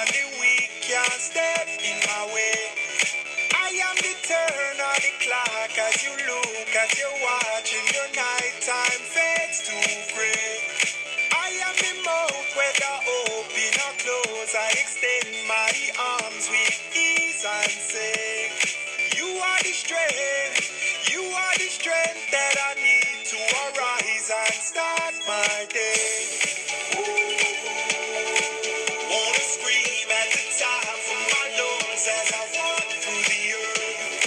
and the weak can't step in my way. I am the turn of the clock as you look at your watch and your nighttime fades to gray. I am the mouth whether open or close. I extend my arms with ease and say, you are the strength, you are the strength that I need to arise and start my day. Wanna scream at the top of my lungs as I walk through the earth.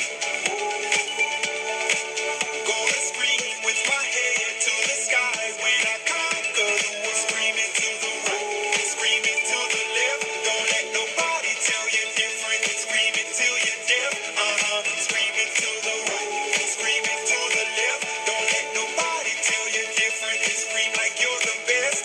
Gonna scream with my head to the sky when I conquer the world. Screaming to the right, screaming to the left. Don't let nobody tell you different. Screaming till you're deaf. Screaming to the right, screaming to the left. Don't let nobody tell you different. Scream like you're the best.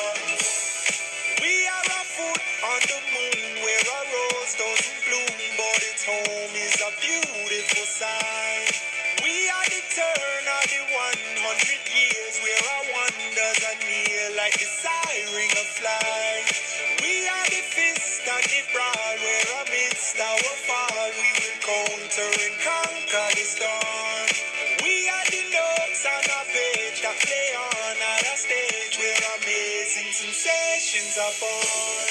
We are a foot on the moon where a rose doesn't bloom, but its home is a beautiful sight. We are the turn of the 100 years where our wonders are near like the siren of flight. We are the fist and the brawl where amidst our fall we will counter and conquer the storm. We are the notes on a page that play on at a stage where amazing sensations are born.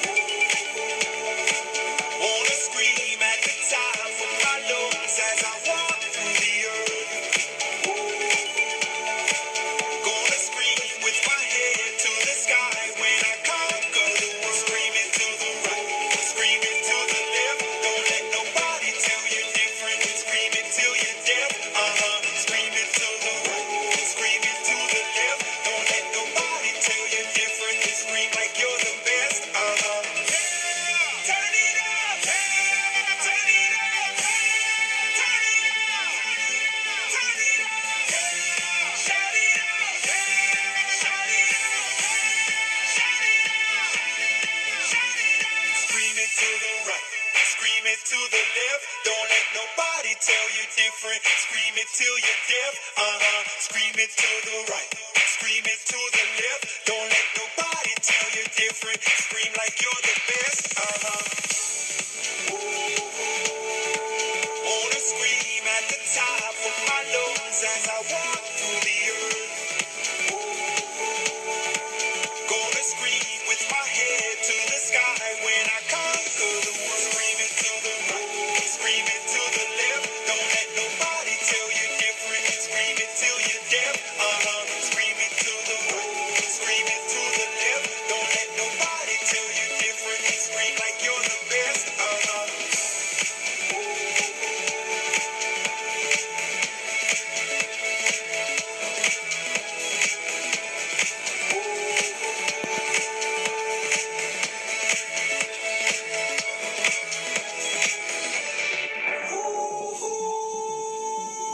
Wanna scream at the top of my lungs as I walk through the earth. Gonna scream with my head to the sky when I conquer the world. Screaming to the right, screaming to the left. Don't let nobody tell you different. Screaming till you're deaf. Screaming to the right, screaming to the left. Don't let nobody tell you different. Scream like you're the best. Turn it up, turn it up, turn it up, turn it up, shout it out, shout it out, shout it out, shout it out. Scream it to the right, scream it to the left. Don't let nobody tell you different. Scream it till you're deaf. Scream it to the right, scream it to the left. Don't let nobody tell you different. Scream like you're the best. Wanna scream at the top of my lungs as I walk through the earth. Gonna scream with my head to the sky when I conquer the world. Screaming to the right, screaming to the left. Don't let nobody tell you different. Screaming till you're deaf. Screaming to the right, screaming to the left. Don't let nobody tell you different. Scream like you're the best.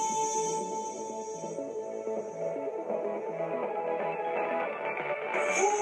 Ooh.